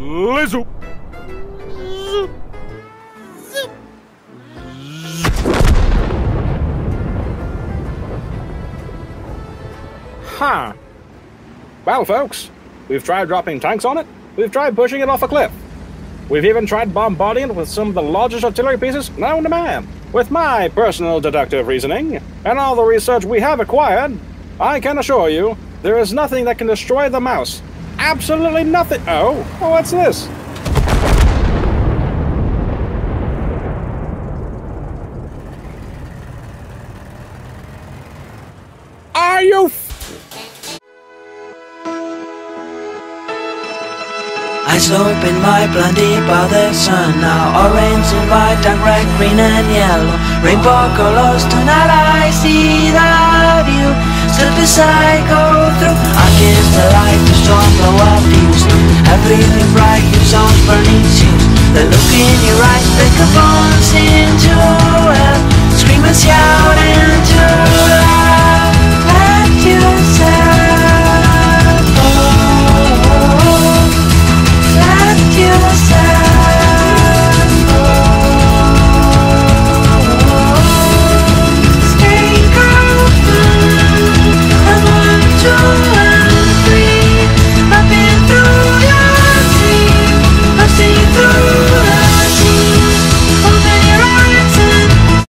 Lizzo. Huh. Well, folks, we've tried dropping tanks on it. We've tried pushing it off a cliff. We've even tried bombarding it with some of the largest artillery pieces known to man. With my personal deductive reasoning, and all the research we have acquired, I can assure you, there is nothing that can destroy the mouse. Absolutely nothing. Oh, what's this? Are you Eyes open wide, blinded by the sun. Now orange and white, dark red, green and yellow. Rainbow colors, tonight I see that you stood beside, go through. I kiss the light, the storm, blow up fuse. Everything bright, your songs burning shoes. The look in your eyes, the bones into hell. Scream and shout into